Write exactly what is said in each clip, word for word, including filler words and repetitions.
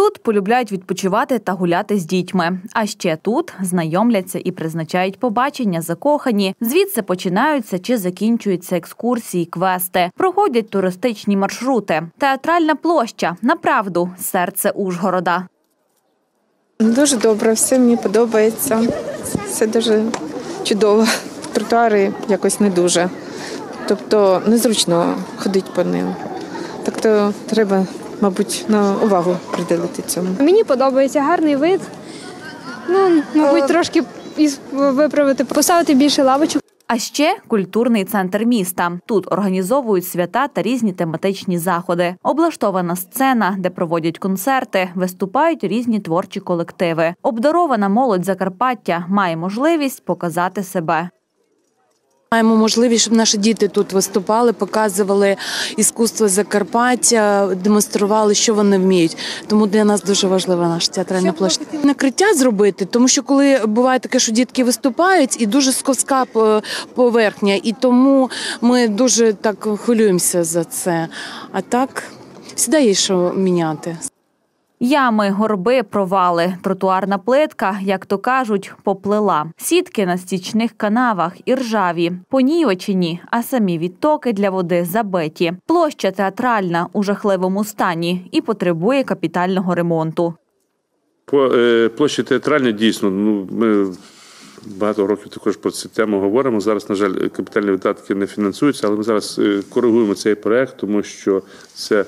Тут полюбляють відпочивати та гуляти з дітьми. А ще тут знайомляться і призначають побачення закохані. Звідси починаються чи закінчуються екскурсії, квести. Проходять туристичні маршрути. Театральна площа – направду серце Ужгорода. Дуже добре, все мені подобається. Все дуже чудово. Тротуари якось не дуже. Тобто незручно ходити по ним. Так то треба, мабуть, на увагу приділити цьому. Мені подобається гарний вид. Ну, мабуть, трошки виправити, поставити більше лавочок. А ще культурний центр міста. Тут організовують свята та різні тематичні заходи. Облаштована сцена, де проводять концерти, виступають різні творчі колективи. Обдарована молодь Закарпаття має можливість показати себе. Маємо можливість, щоб наші діти тут виступали, показували іскусство Закарпаття, демонстрували, що вони вміють. Тому для нас дуже важлива наша театральна площа. Накриття зробити, тому що коли буває таке, що дітки виступають, і дуже сковська поверхня, і тому ми дуже так хвилюємося за це. А так, завжди є що міняти. Ями, горби, провали. Тротуарна плитка, як то кажуть, поплила. Сітки на стічних канавах і ржаві. Понівечені, а самі відтоки для води забиті. Площа театральна у жахливому стані і потребує капітального ремонту. По е, площі театральній дійсно, ну, ми багато років також про цю тему говоримо. Зараз, на жаль, капітальні видатки не фінансуються, але ми зараз коригуємо цей проект, тому що це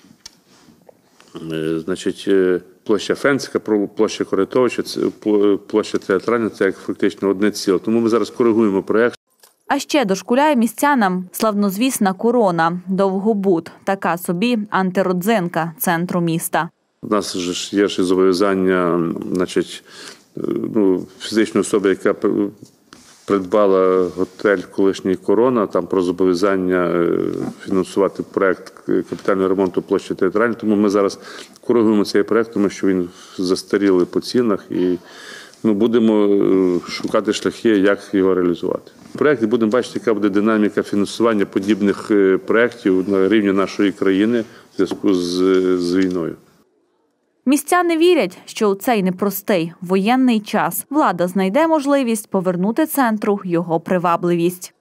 Значить, площа Фенська, площа Корятовича, площа театральна – це як фактично одне ціле. Тому ми зараз коригуємо проєкт. А ще дошкуляє містянам славнозвісна корона – Довгобуд. Така собі антиродзинка центру міста. У нас ж є ще зобов'язання, значить, ну, фізичної особи, яка придбала готель колишній «Корона», там про зобов'язання фінансувати проєкт капітального ремонту площі театральної. Тому ми зараз коригуємо цей проєкт, тому що він застарілий по цінах і ну, будемо шукати шляхи, як його реалізувати. В проєкті будемо бачити, яка буде динаміка фінансування подібних проєктів на рівні нашої країни в зв'язку з, з війною. Містяни вірять, що у цей непростий воєнний час влада знайде можливість повернути центру його привабливість.